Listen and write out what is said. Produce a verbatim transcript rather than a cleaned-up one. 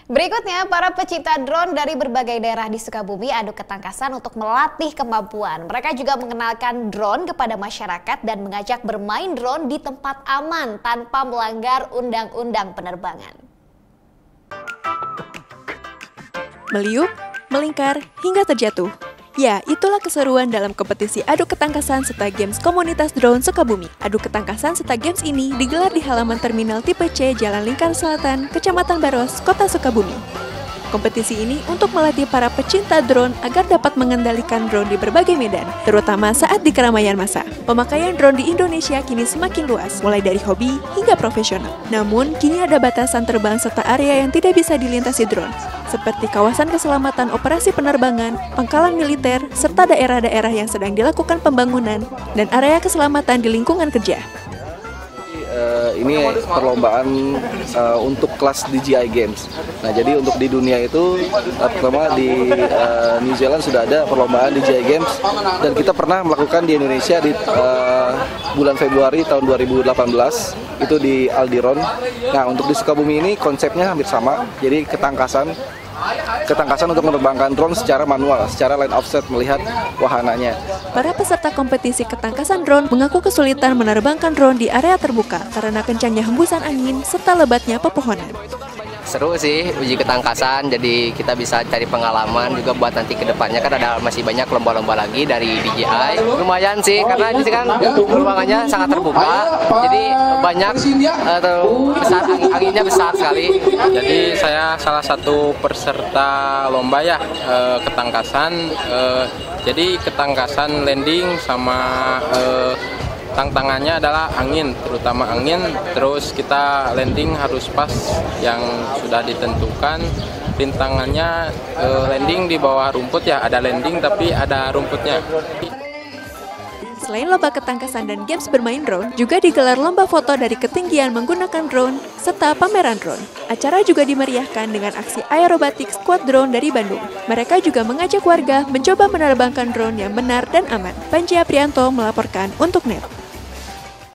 Berikutnya, para pecinta drone dari berbagai daerah di Sukabumi adu ketangkasan untuk melatih kemampuan. Mereka juga mengenalkan drone kepada masyarakat dan mengajak bermain drone di tempat aman tanpa melanggar undang-undang penerbangan. Meliuk, melingkar, hingga terjatuh. Ya, itulah keseruan dalam kompetisi adu ketangkasan serta games komunitas drone Sukabumi. Adu ketangkasan serta games ini digelar di halaman terminal tipe C Jalan Lingkar Selatan, Kecamatan Baros, Kota Sukabumi. Kompetisi ini untuk melatih para pecinta drone agar dapat mengendalikan drone di berbagai medan, terutama saat di keramaian massa. Pemakaian drone di Indonesia kini semakin luas, mulai dari hobi hingga profesional. Namun, kini ada batasan terbang serta area yang tidak bisa dilintasi drone, seperti kawasan keselamatan operasi penerbangan, pangkalan militer, serta daerah-daerah yang sedang dilakukan pembangunan, dan area keselamatan di lingkungan kerja. Uh, ini perlombaan uh, untuk kelas D J I Games. Nah, jadi untuk di dunia itu uh, pertama di uh, New Zealand sudah ada perlombaan D J I Games dan kita pernah melakukan di Indonesia di uh, bulan Februari tahun dua ribu delapan belas itu di Aldiron. Nah, untuk di Sukabumi ini konsepnya hampir sama. Jadi ketangkasan ketangkasan untuk menerbangkan drone secara manual, secara line offset melihat wahananya. Para peserta kompetisi ketangkasan drone mengaku kesulitan menerbangkan drone di area terbuka karena kencangnya hembusan angin serta lebatnya pepohonan. Seru sih uji ketangkasan, jadi kita bisa cari pengalaman juga buat nanti ke depannya, kan ada masih banyak lomba-lomba lagi dari D J I. Lumayan sih karena ini kan peluangannya sangat terbuka, jadi banyak uh, besar anginnya besar sekali. Jadi saya salah satu peserta lomba ya uh, ketangkasan. Uh, jadi ketangkasan landing sama uh, tantangannya adalah angin, terutama angin, terus kita landing harus pas yang sudah ditentukan. Rintangannya eh, landing di bawah rumput ya, ada landing tapi ada rumputnya. Selain lomba ketangkasan dan games bermain drone, juga digelar lomba foto dari ketinggian menggunakan drone, serta pameran drone. Acara juga dimeriahkan dengan aksi aerobatik squad drone dari Bandung. Mereka juga mengajak warga mencoba menerbangkan drone yang benar dan aman. Panji Aprianto melaporkan untuk N E T.